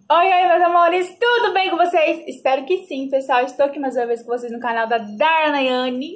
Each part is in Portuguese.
Oi, meus amores, tudo bem com vocês? Espero que sim, pessoal. Estou aqui mais uma vez com vocês no canal da Darnayane.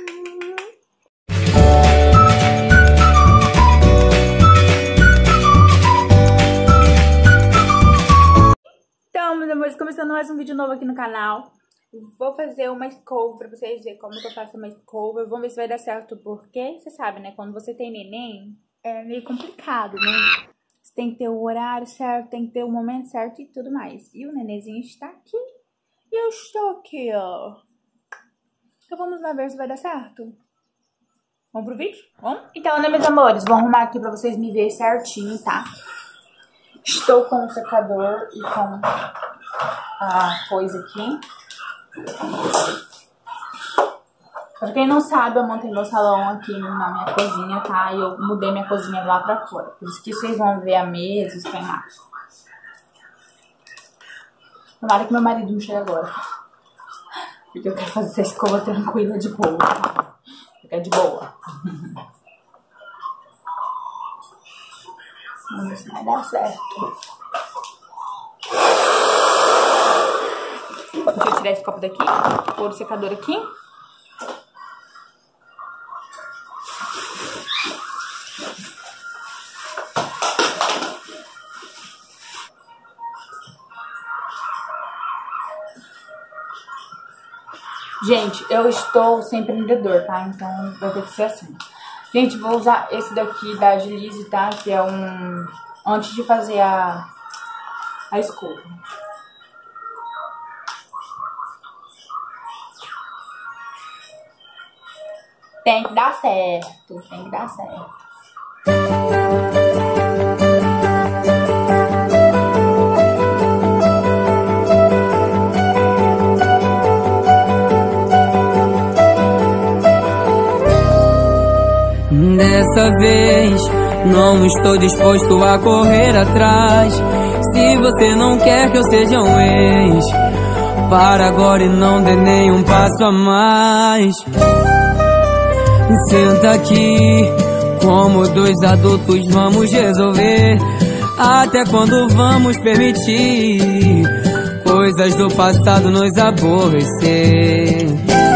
Então, meus amores, começando mais um vídeo novo aqui no canal. Vou fazer uma escova pra vocês verem como que eu faço uma escova. Vamos ver se vai dar certo, porque você sabe, né? Quando você tem neném, é meio complicado, né? Você tem que ter o horário certo, tem que ter o momento certo e tudo mais. E o nenenzinho está aqui. E eu estou aqui, ó. Então vamos lá ver se vai dar certo. Vamos pro vídeo? Vamos? Então, né, meus amores? Vou arrumar aqui pra vocês me verem certinho, tá? Estou com o secador e com a coisa aqui. Pra quem não sabe, eu montei meu salão aqui na minha cozinha, tá? E eu mudei minha cozinha lá pra fora. Por isso que vocês vão ver a mesa, isso tem mais. Tomara que meu marido não chegue agora. Porque eu quero fazer essa escova tranquila, de boa, tá? Fica de boa. Vamos ver se vai dar certo. Deixa eu tirar esse copo daqui, pôr o secador aqui. Gente, eu estou sem prendedor, tá? Então vai ter que ser assim. Gente, vou usar esse daqui da Agilize, tá? Que é um... antes de fazer a escova. Tem que dar certo, tem que dar certo. Dessa vez não estou disposto a correr atrás. Se você não quer que eu seja um ex, para agora e não dê nenhum passo a mais. Senta aqui, como dois adultos vamos resolver. Até quando vamos permitir coisas do passado nos aborrecer?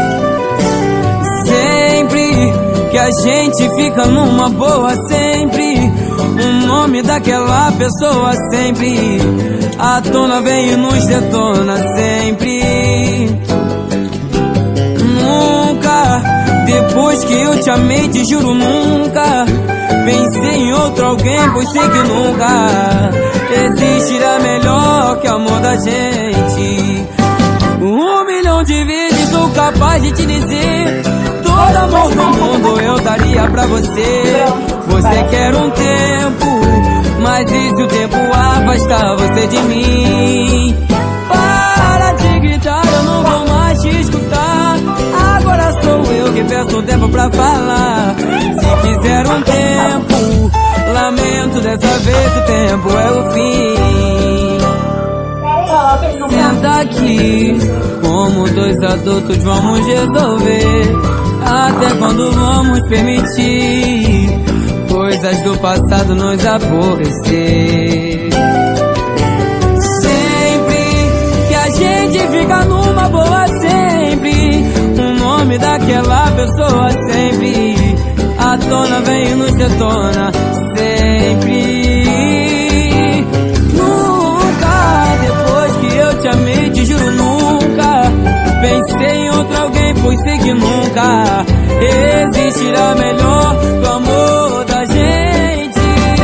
Sempre que a gente fica numa boa, sempre o nome daquela pessoa sempre à tona vem e nos detona sempre. Nunca, depois que eu te amei, te juro nunca pensei em outro alguém, pois sei que nunca existirá melhor que o amor da gente. 1 milhão de vezes sou capaz de te dizer todo amor do mundo eu daria pra você. Você quer um tempo, mas e se o tempo afastar você de mim? Para de gritar, eu não vou mais te escutar. Agora sou eu que peço um tempo pra falar. Se quiser um tempo, lamento, dessa vez o tempo é o fim. Senta aqui, como dois adultos vamos resolver. Até quando vamos permitir coisas do passado nos aborrecer? Sempre que a gente fica numa boa, sempre o nome daquela pessoa sempre à tona vem e nos detona sempre. Nunca, depois que eu te amei, te juro nunca pensei em outro alguém, pois sei que nunca existirá melhor do amor da gente.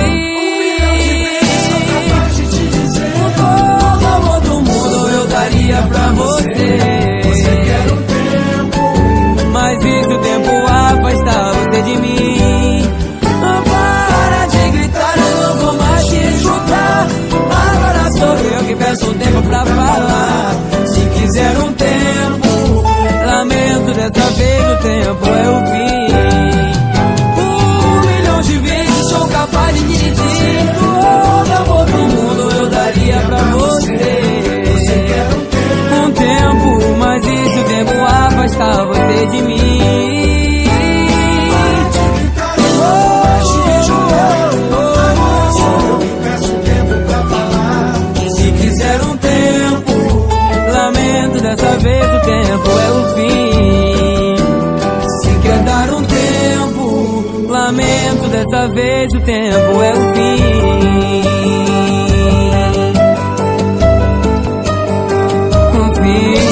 Todo amor do mundo eu daria pra você. Você quer um tempo, mas e se o tempo afastar você de mim? Para de gritar, eu não vou mais te escutar. Agora sou eu que peço um tempo pra falar. Se quiser um tempo, lamento, dessa vez o tempo é o fim. 1 milhão de vezes sou capaz de dizer todo amor do mundo eu daria pra você. Você quer um tempo, mas e se o tempo afastar você de mim? Se quiser talvez o tempo é o fim. O fim.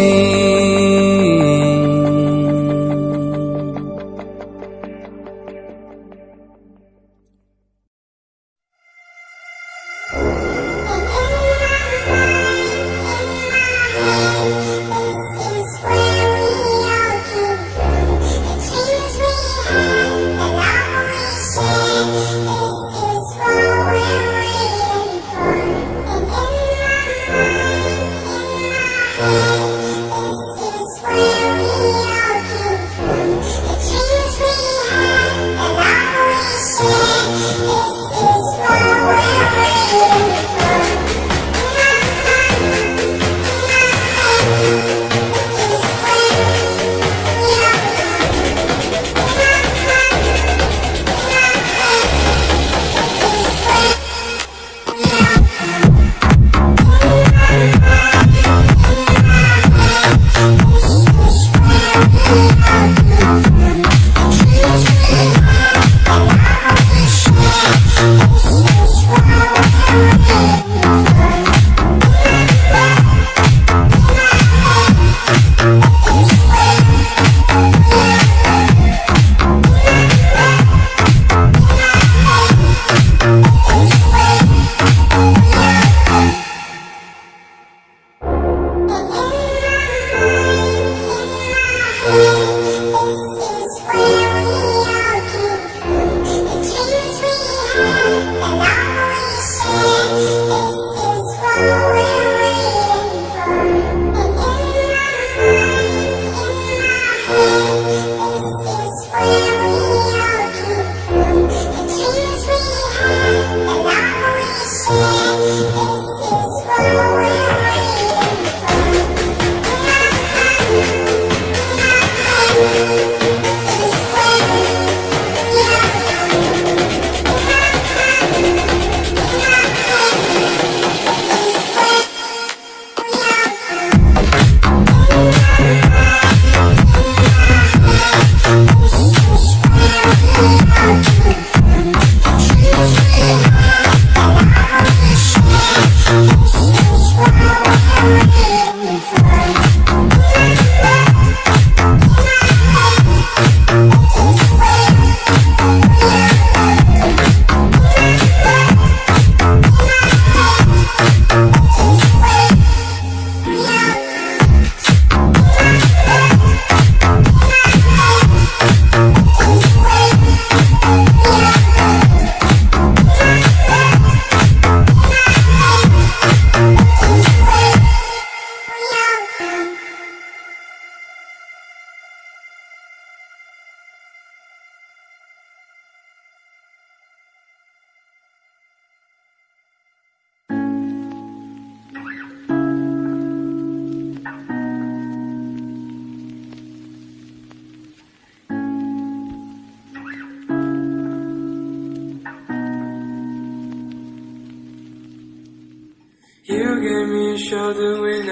You gave me a shoulder when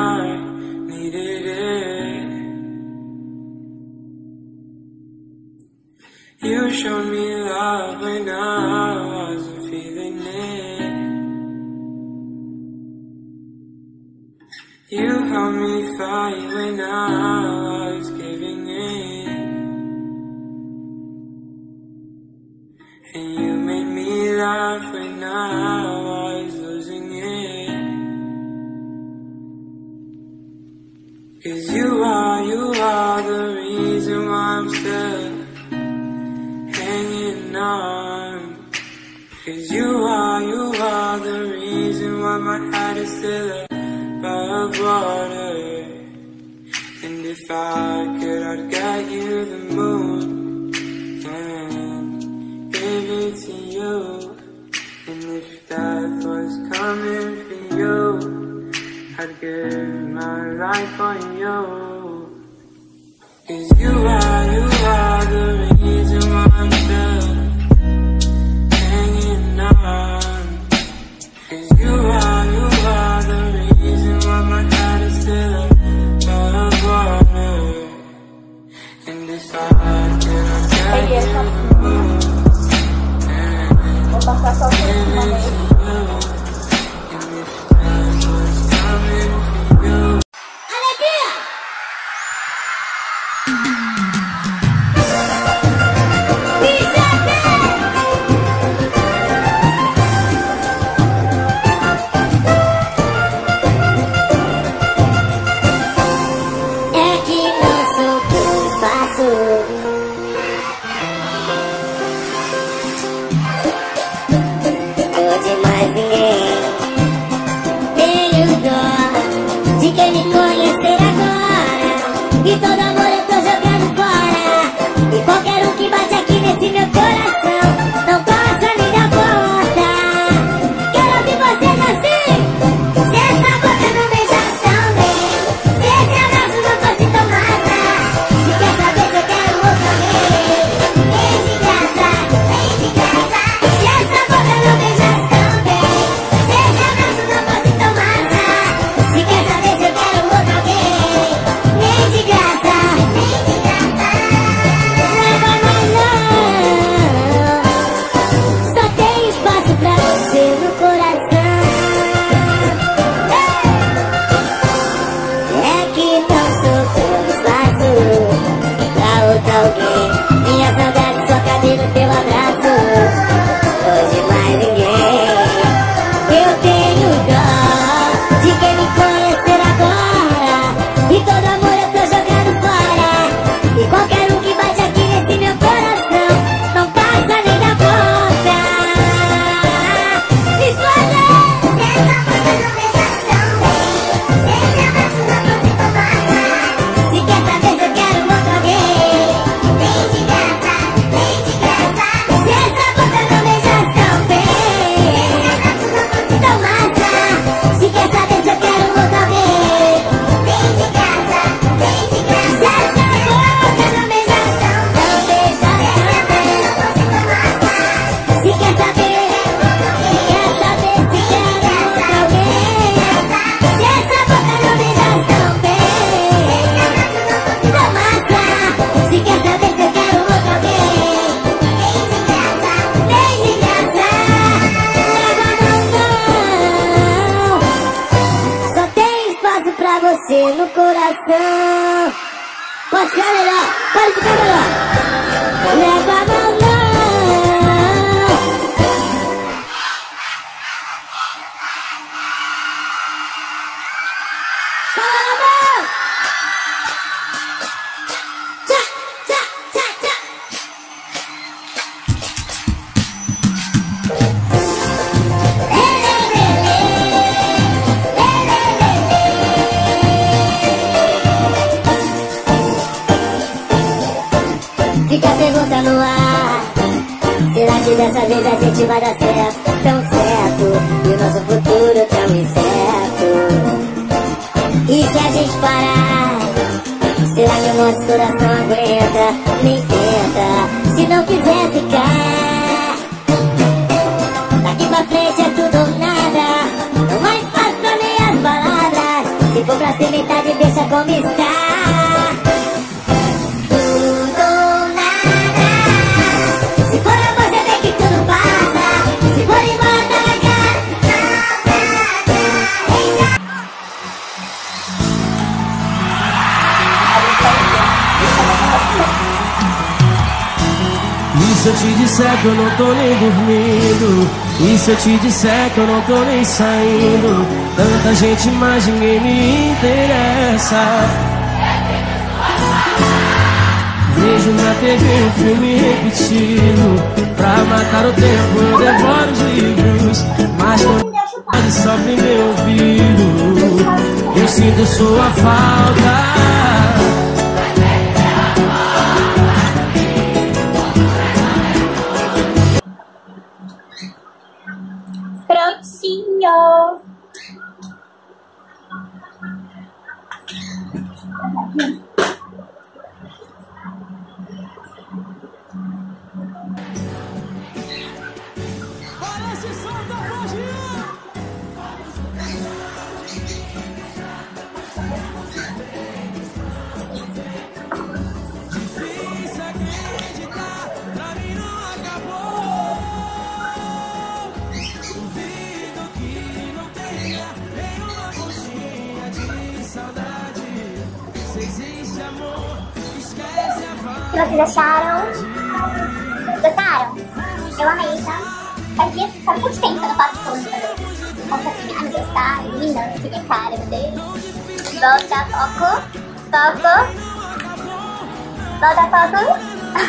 I needed it. You showed me love when I wasn't feeling it. You helped me fight when I was giving in. And you made me laugh when I was losing it. 'Cause you are the reason why I'm still hanging on. 'Cause you are the reason why my heart is still above water. And if I could, I'd get you the moon and give it to you. And if death was coming for you, I'd give my life on you. 'Cause you are the reason why I'm still hanging on. 'Cause you are the reason why my heart is still above water. And if I could, I'd get you the moon E todo amor eu tô jogando fora. E qualquer um que bate aqui nesse meu coração não passa nem da porta. Quero ouvir vocês assim. Se essa boca não beijasse tão bem, se esse abraço não fosse tão massa, se quer saber se eu quero outro alguém, vem de graça, vem de graça. Se essa boca não beijasse tão bem, se esse abraço não fosse tão massa, se quer saber se eu quero outro alguém, vem de graça, vem de graça. Leva mais não, só tem espaço pra você no coração. É que não sobrou espaço pra outro alguém. Minha saudade só cabe no teu abraço. Hoje mais ninguém. Eu tenho dó de quem me conhecer agora. E todo amor eu tô jogando fora. E qualquer um que bate aqui nesse meu coração não passa nem da porta. Explode! Se essa boca não beijasse tão bem, se esse abraço não fosse tão massa, se quer saber se eu quero outro alguém, vem de graça, vem de graça. Se essa boca não beijasse tão bem, se esse abraço não fosse tão massa, se quer saber se eu quero outro alguém, vem de graça, vem de graça. Se essa boca não beijasse tão bem, se esse abraço não fosse tão massa, se quer saber, se quer saber se quero outro alguém, se essa boca não beijasse tão bem, se esse abraço não fosse tão massa, se quer saber se eu quero outro alguém, vem de graça, vem de graça. Leva não, só tem espaço pra você no coração. Pode ficar melhor, pode ficar melhor. Leva a mão não. Fala na mão. Tchá, tchá, tchá, tchá. Fica a pergunta no ar. Será que dessa vez a gente vai dar certo? Tão certo. E o nosso futuro tão incerto. E se a gente parar? Será que o nosso coração aguenta? Nem tenta. Se não quiser ficar, daqui pra frente é tudo ou nada. Não há espaço pra meias palavras. Se for pra ser metade, deixa como está. Tudo ou nada. Se for amor, você vê que tudo passa. Se for embora, tá na cara. E se eu te disser que eu não tô nem dormindo? E se eu te disser que eu não tô nem saindo? Tanta gente, mas ninguém me interessa. Vejo na TV um filme repetido. Pra matar o tempo eu devoro os livros. Mas quando sofre meu ouvido, eu sinto sua falta. Prontinho! Parece Santa Magia! Difícil acreditar, pra mim não acabou. Duvido que não tenha nenhuma pontinha de saudade. Se existe amor, esquece a O que vocês acharam? Gostaram? Eu amei, tá? Faz muito tempo que eu não faço foto pra ver. Ai meu Deus, tá iluminando aqui minha cara, meu Deus. Volta, foco. Foco. Volta, foco.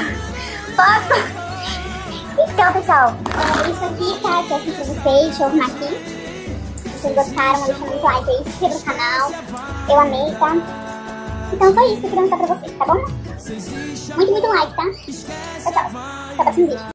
Foco. Então, pessoal, isso aqui, tá? Que eu fiz pra vocês. Deixa eu arrumar aqui. Se vocês gostaram, deixa muito like aí, se inscreva no canal. Eu amei, tá? Então foi isso que eu queria mostrar pra vocês, tá bom? Muito like, tá? Tchau, tchau. Até o próximo vídeo.